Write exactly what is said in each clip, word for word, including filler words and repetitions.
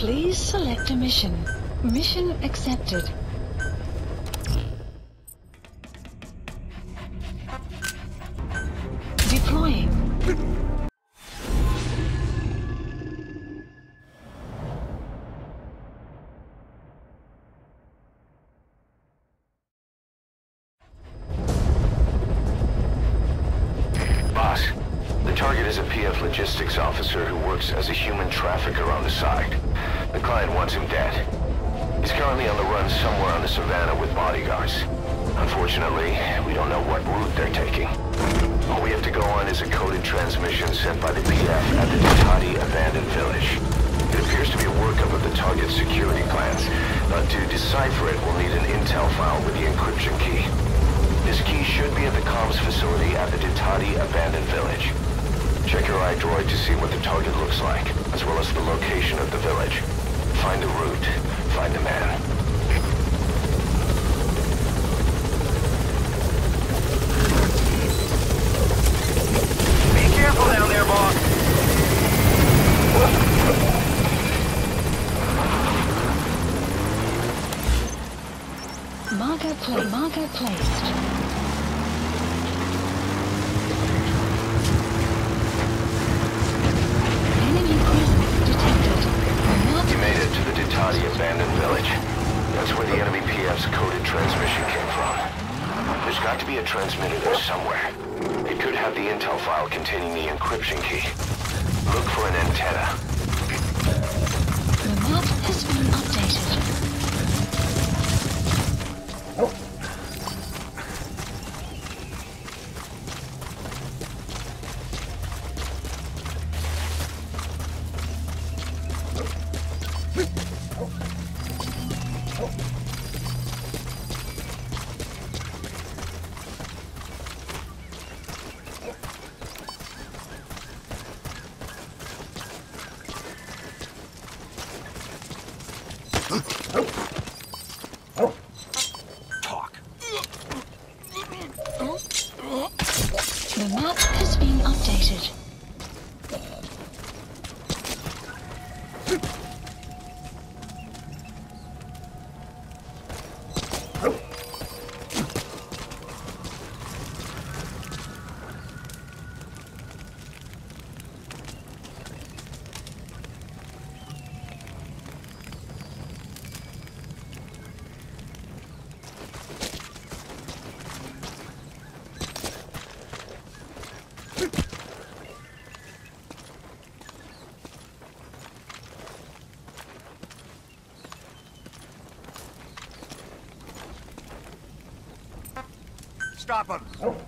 Please select a mission. Mission accepted. Deploying. Boss, the target is a P F logistics officer who works as a human trafficker on the side. The client wants him dead. He's currently on the run somewhere on the savannah with bodyguards. Unfortunately, we don't know what route they're taking. All we have to go on is a coded transmission sent by the P F at the decoys abandoned village. It appears to be a workup of the target's security plans, but to decipher it, we'll need an intel file with the encryption key. This key should be at the comms facility at the decoys abandoned village. Check your iDroid to see what the target looks like, as well as the location of the village. Find the route. Find the man. Be careful down there, boss. Marker play. Marker placed. Enemy presence detected. You made it to the decoys abandoned village. That's where the enemy P F's coded transmission came from. There's got to be a transmitter there somewhere. It could have the intel file containing the encryption key. Look for an antenna. The map has been updated. Talk. The map has been updated. Stop him!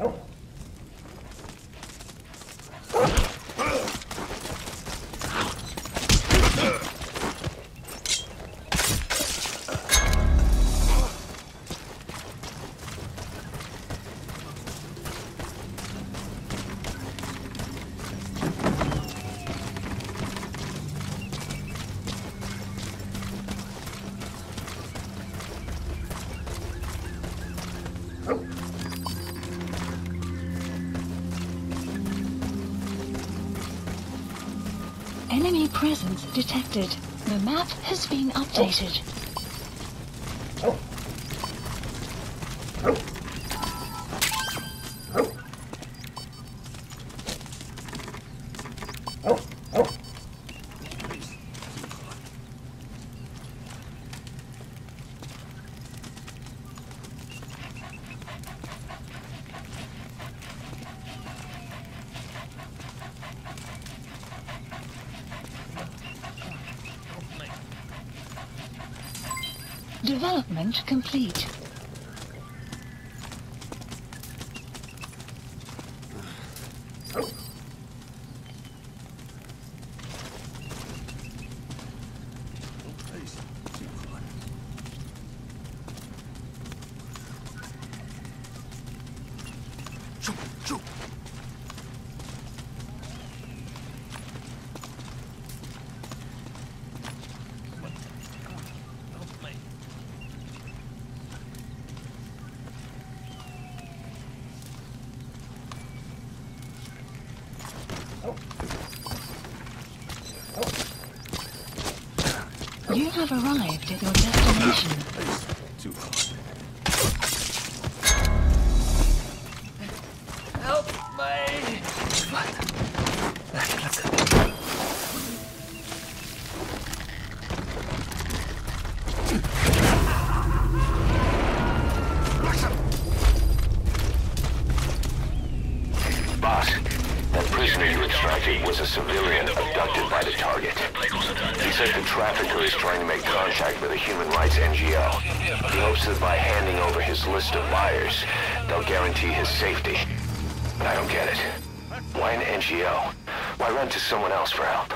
Enemy presence detected. The map has been updated. Development complete. You have arrived at your destination. Too hard. Help me! Boss, that prisoner you extracted was a civilian abducted by the target. He said the trafficker is trying to make contact with a human rights N G O. He hopes that by handing over his list of buyers, they'll guarantee his safety. But I don't get it. Why an N G O? Why run to someone else for help?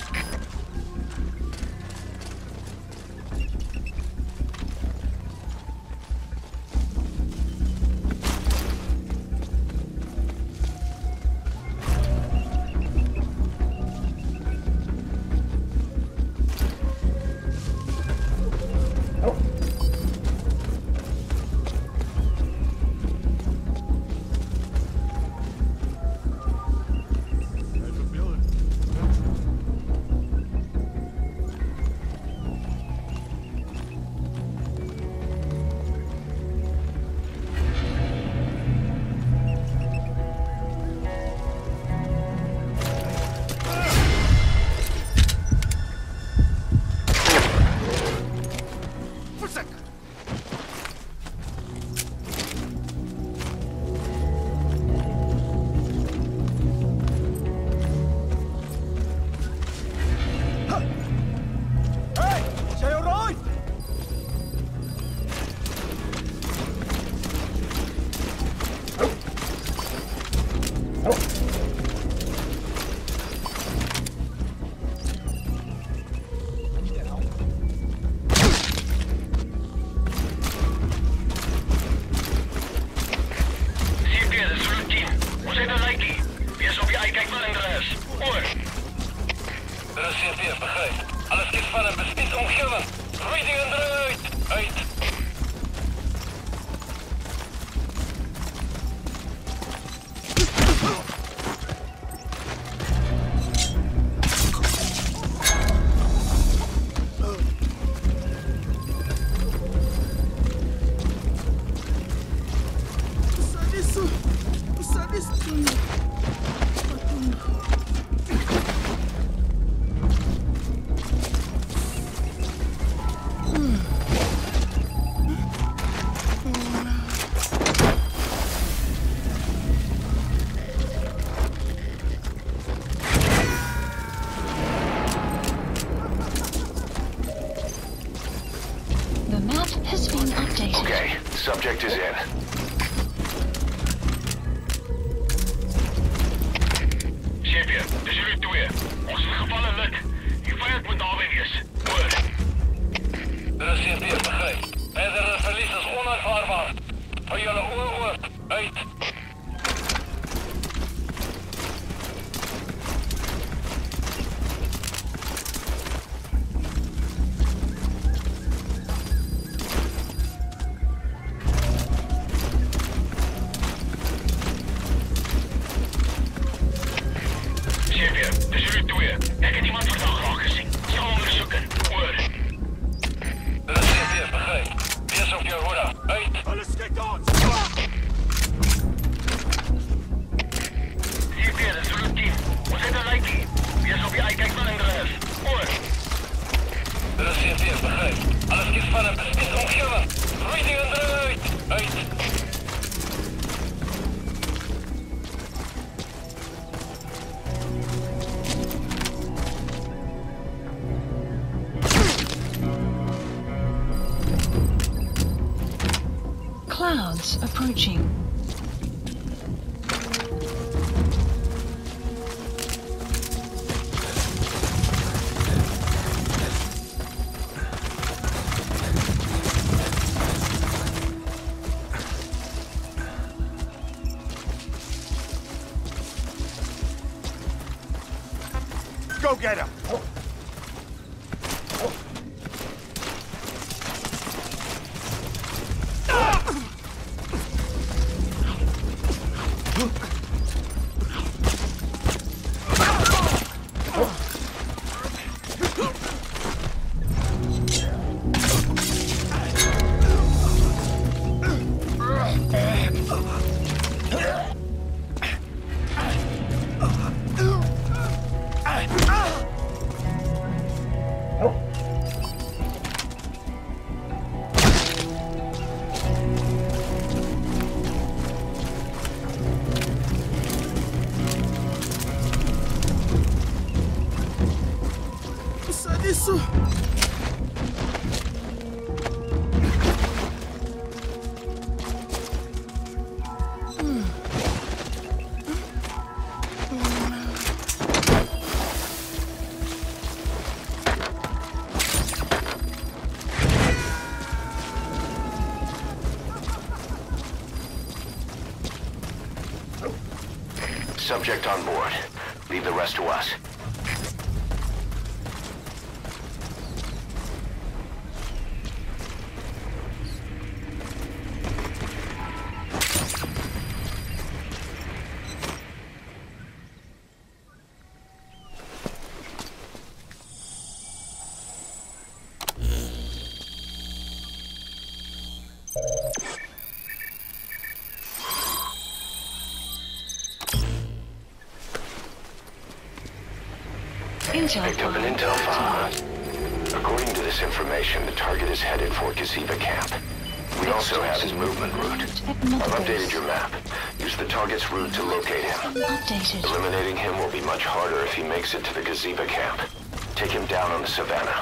Subject is in. Champion, dis jullie twee. Ons is gevallen lid. Die vijand moet naby wees. Hoor. Dit is Champion, begryp. Verdere verlies is onaanvaarbaar. Hou julle oor oor. Uit. Clouds approaching. Go get him! Subject on board. Leave the rest to us. Picked up an intel file. According to this information, the target is headed for Gaziba camp. We also have his movement route. I've updated your map. Use the target's route to locate him. Updated. Eliminating him will be much harder if he makes it to the Gaziba camp. Take him down on the savannah.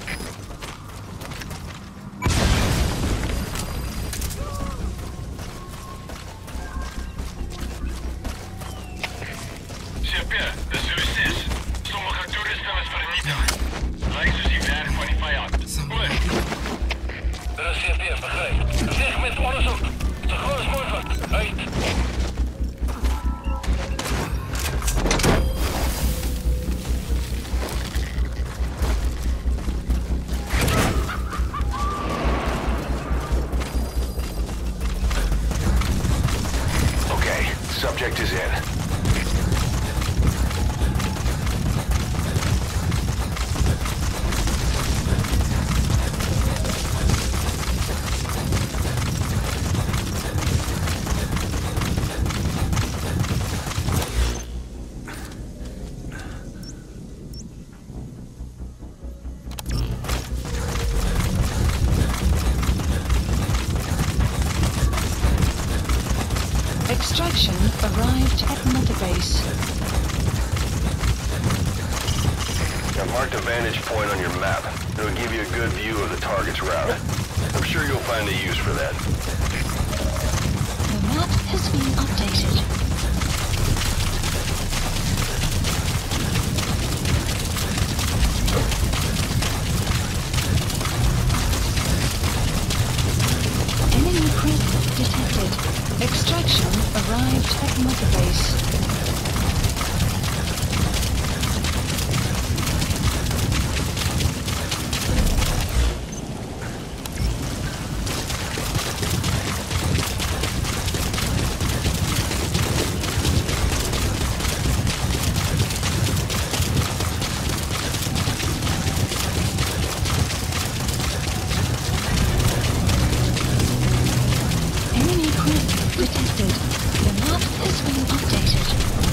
Chef, de Zulu zes. Sommige toeristen is vernietigd. Lijkt soos die werk van die vijand. Oor. Er is C P, begrijp. Weg met onderzoek. Zo gauw als mogelijk. Uit. Okay, subject is in. Extraction arrived at Mother Base. Now mark the vantage point on your map. It'll give you a good view of the target's route. I'm sure you'll find a use for that. The map has been updated. Enemy creep detected. Extraction arrived at Mother Base. Enemy creep detected. The map has been updated.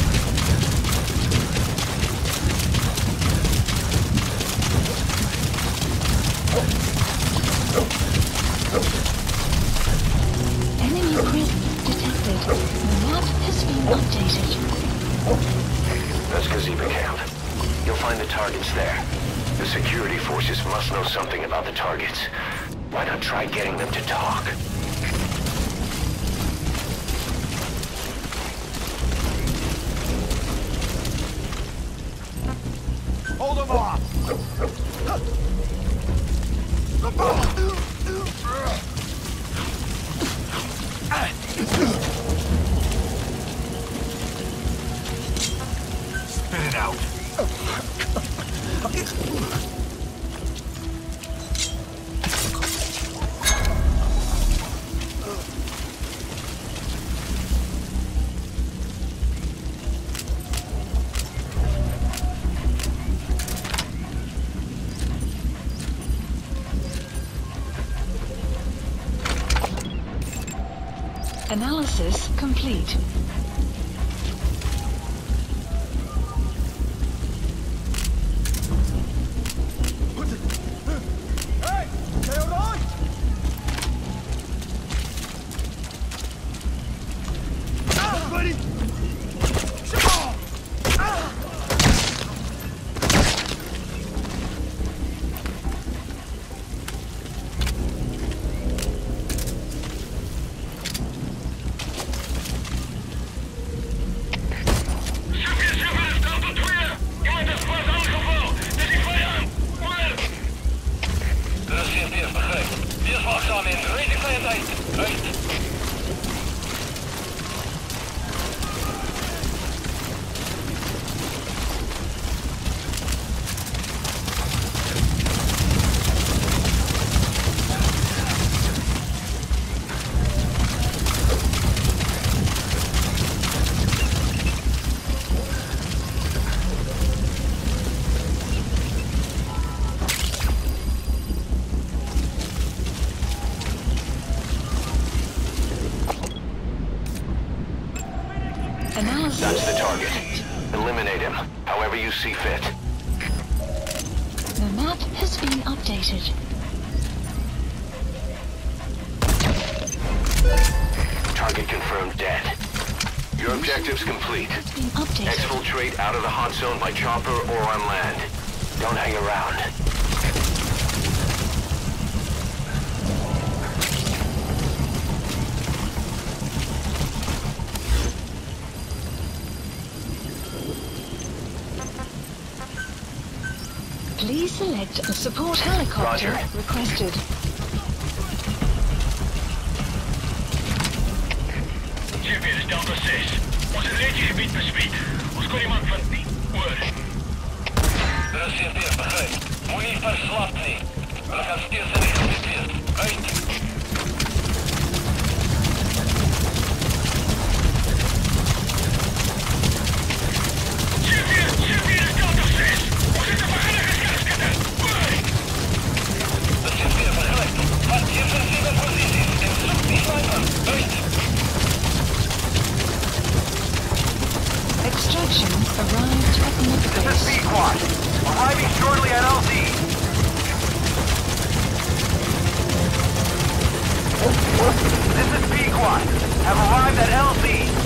Enemy creep detected. The map has been updated. That's Gaziba camp. You'll find the targets there. The security forces must know something about the targets. Why not try getting them to talk? Hold them off! Spit it out. Analysis complete. Hey! Stay on! Ah, buddy! Analysis. That's the target. complete. Eliminate him, however you see fit. The map has been updated. Target confirmed dead. Your objective's complete. Has been updated. Exfiltrate out of the hot zone by chopper or on land. Don't hang around. Please select a support helicopter Roger. requested. Hier is Delta zes. Ons het net gebied bespied. Ons kon iemand van die oor. Er is C P F begrijp. Moet niet verslapt nie. Hulle gaan steeds in die gebied wees. Uit! Hier is Delta zes. Ons het 'n veiligheidsgaskutter. Oor. De C P F begrijp. Maak defensieve posities en zoek die sniper. Uit! Extraction arrived at the This is base. B-Quad. Arriving shortly at L Z. This is B-Quad. Have arrived at L Z.